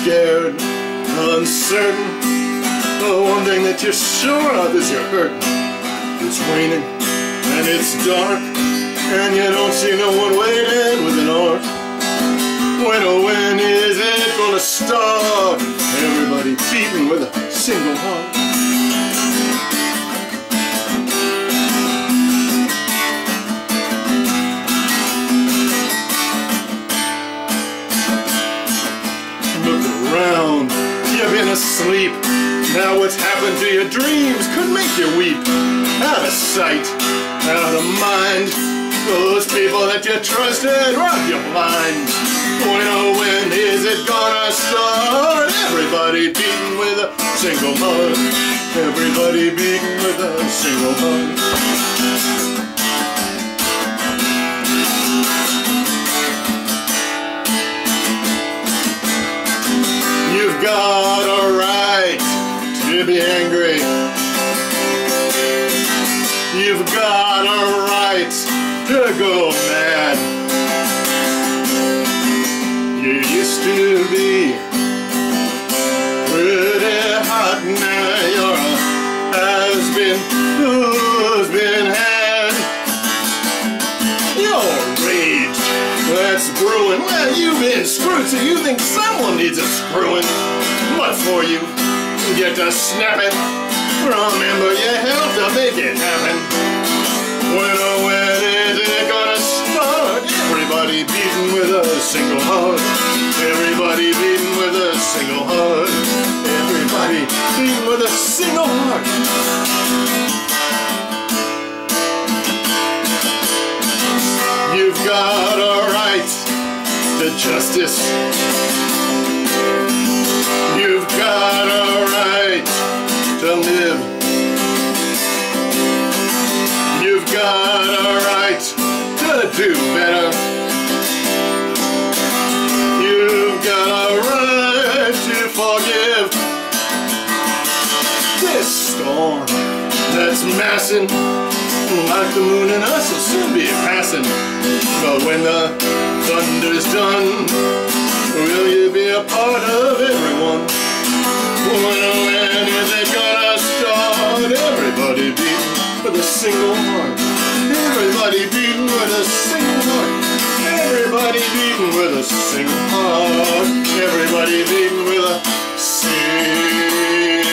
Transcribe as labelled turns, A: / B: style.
A: scared, uncertain. The one thing that you're sure of is you're hurting. It's raining and it's dark, and you don't see no one waiting with an arc. When is it gonna start? Everybody beating with a single heart. Look around, you've been asleep. Now what's happened to your dreams could make you weep. Out of sight, out of mind. Those people that you trusted rob you blind. When is it gonna start? Everybody beating with a single heart. Everybody beating with a single heart. You've got a right to be angry. You've got a right to go mad. You used to be pretty hot, now you're a has-been who's been had. Your rage that's brewing, well, you've been screwed, so you think someone needs a screwing. But for you get to snap it, remember you helped to make it happen. When is it gonna start? Everybody beating with a single heart. Everybody beating with a single heart. Everybody beating with a single heart. You've got a right to justice. You've got a right to live. You've got a right to do better. You've got a right to forgive. This storm that's massing like the moon and us will soon be passing. But when the thunder's done, will you be a part of everyone? When is it gonna start? Everybody beating with a single heart. Everybody beating with a single heart. Everybody beating with a single heart. Everybody beating with a single